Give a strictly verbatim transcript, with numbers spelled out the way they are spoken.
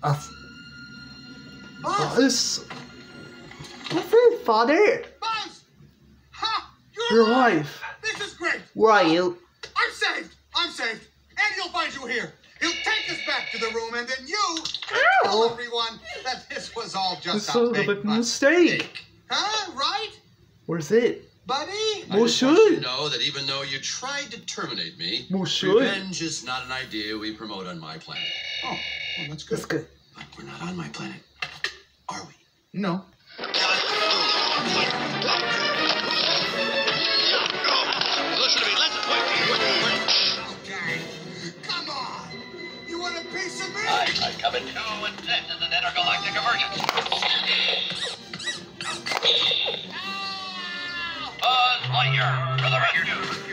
Uh, Buzz! Buzz? What's it, father? Buzz! Ha! Your You're alive! wife. This is great! Where are you? I'm saved! I'm saved! And he'll find you here! He'll take us back to the room, and then you can tell everyone that this was all just This a was a big big mistake. Huh? Right? Where's it? Buddy? I Well, just want you should. to know that even though you tried to terminate me, Well, should. revenge is not an idea we promote on my planet. Oh, well, that's good. That's good. But we're not on my planet, are we? No. Listen to me, listen. Okay. Come on. You want a piece of me? I, I come in two and six is an intergalactic emergency. Buzz Lightyear, for the rescue.